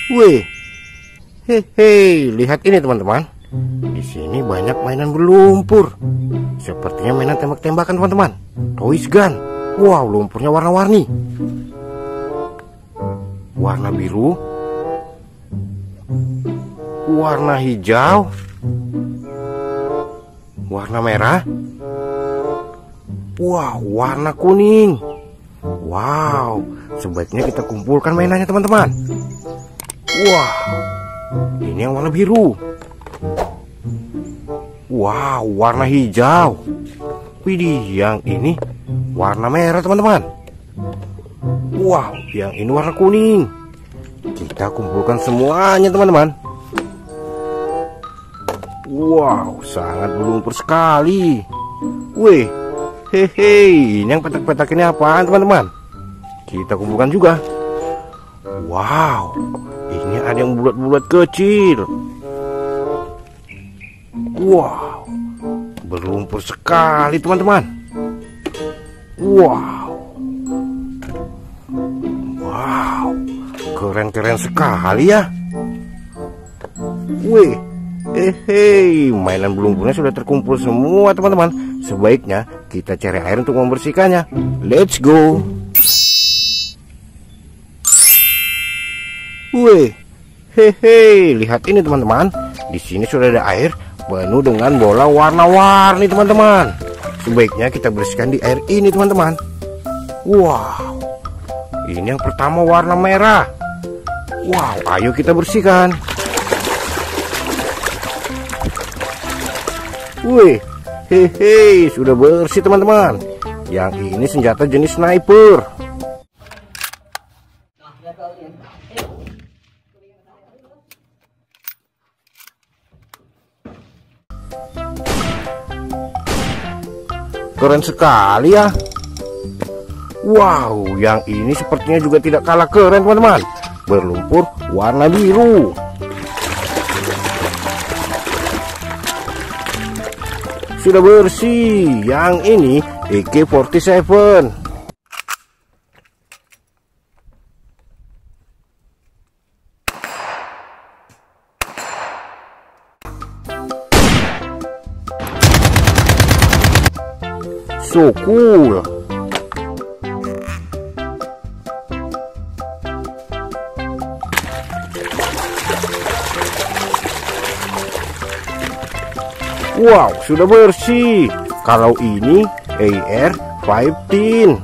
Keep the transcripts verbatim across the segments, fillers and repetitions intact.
Wih, hehe, lihat ini teman-teman. Di sini banyak mainan berlumpur. Sepertinya mainan tembak-tembakan teman-teman. Toys gun. Wow, lumpurnya warna-warni. Warna biru, warna hijau, warna merah. Wow, warna kuning. Wow, sebaiknya kita kumpulkan mainannya teman-teman. Wow, ini yang warna biru. Wow, warna hijau. Widih, yang ini warna merah teman-teman. Wow, yang ini warna kuning. Kita kumpulkan semuanya teman-teman. Wow, sangat berlumpur sekali. Wih, hehe, ini yang petak-petak ini apaan teman-teman? Kita kumpulkan juga. Wow, ini ada yang bulat-bulat kecil. Wow, berlumpur sekali teman-teman. Wow, wow, keren-keren sekali ya. Wih, hehe, mainan berlumpurnya sudah terkumpul semua teman-teman. Sebaiknya kita cari air untuk membersihkannya. Let's go. Wih, hehe, lihat ini teman-teman. Di sini sudah ada air penuh dengan bola warna-warni teman-teman. Sebaiknya kita bersihkan di air ini teman-teman. Wow, ini yang pertama warna merah. Wow, ayo kita bersihkan. Wih, hehe, sudah bersih teman-teman. Yang ini senjata jenis sniper. Keren sekali ya. Wow, yang ini sepertinya juga tidak kalah keren teman-teman. Berlumpur warna biru. Sudah bersih. Yang ini A K empat tujuh. So cool. Wow, sudah bersih. Kalau ini A R lima belas.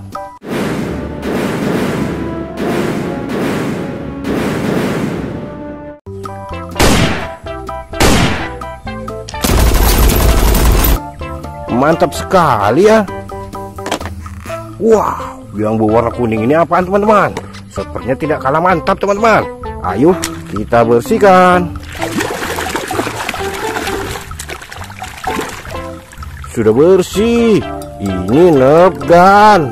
Mantap sekali ya. Wow, yang berwarna kuning ini apaan teman-teman? Sepertinya tidak kalah mantap teman-teman. Ayo kita bersihkan. Sudah bersih. Ini Nerf gun.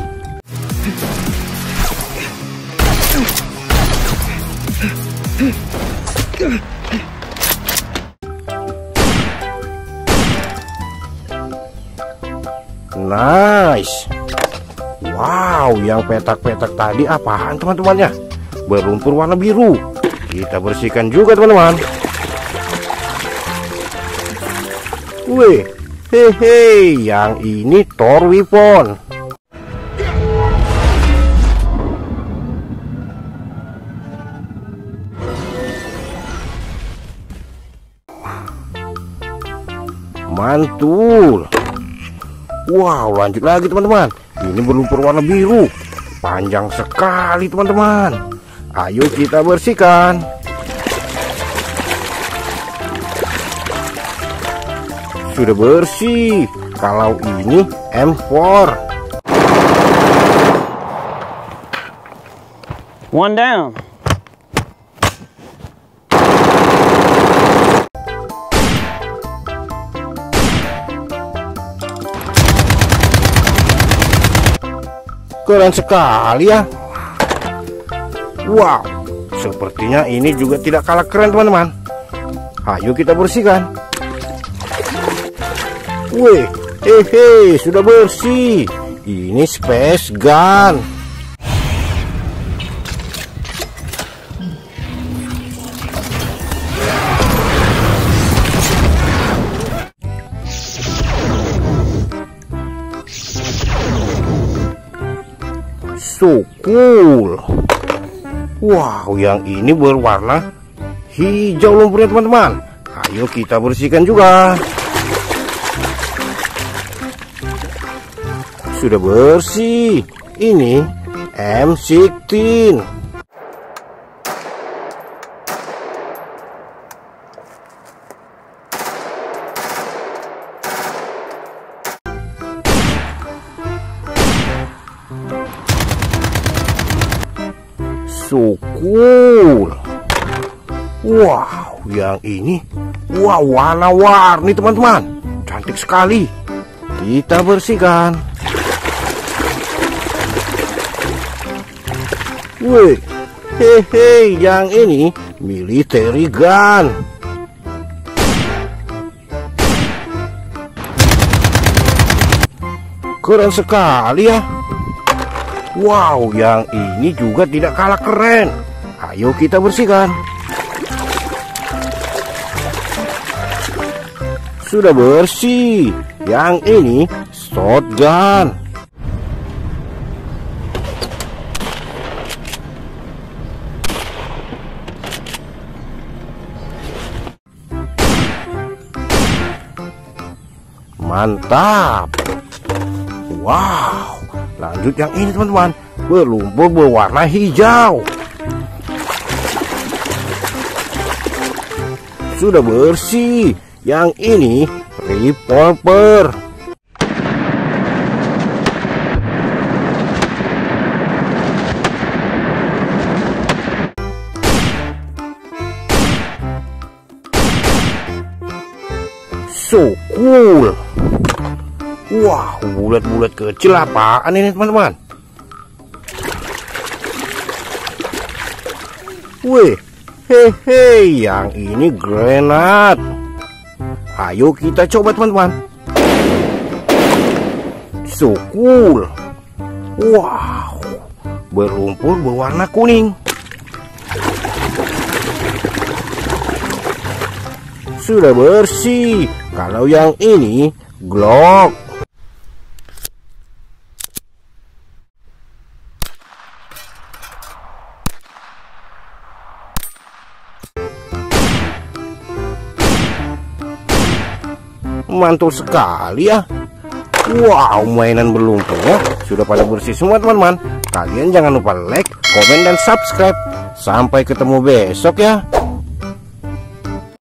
Nice. Wow, yang petak-petak tadi apaan teman-temannya? Berlumpur warna biru. Kita bersihkan juga teman-teman. Wih, hehe, yang ini Thor weapon. Mantul. Wow, lanjut lagi teman-teman. Ini berlumpur warna biru. Panjang sekali teman-teman. Ayo kita bersihkan. Sudah bersih. Kalau ini M empat. One down. Keren sekali ya. Wow, sepertinya ini juga tidak kalah keren teman-teman. Ayo kita bersihkan. Wih, hehe, sudah bersih. Ini space gun. So cool. Wow, yang ini berwarna hijau lumpurnya teman-teman. Ayo kita bersihkan juga. Sudah bersih. Ini M enam belas. So cool. Wow, yang ini wow, warna-warni teman-teman. Cantik sekali. Kita bersihkan. Wih, hehe, yang ini military gun. Keren sekali ya. Wow, yang ini juga tidak kalah keren. Ayo kita bersihkan. Sudah bersih. Yang ini shotgun. Mantap. Wow, lanjut yang ini teman-teman, berlumpur berwarna hijau. Sudah bersih. Yang ini revolver. So cool. Wah, bulat-bulat kecil apaan ini teman-teman? Wih, hehe, yang ini granat. Ayo kita coba teman-teman. So cool. Wow, berlumpur berwarna kuning. Sudah bersih. Kalau yang ini Glock. Mantul sekali ya. Wow, mainan berlumpurnya sudah pada bersih semua teman-teman. Kalian jangan lupa like, komen, dan subscribe. Sampai ketemu besok ya.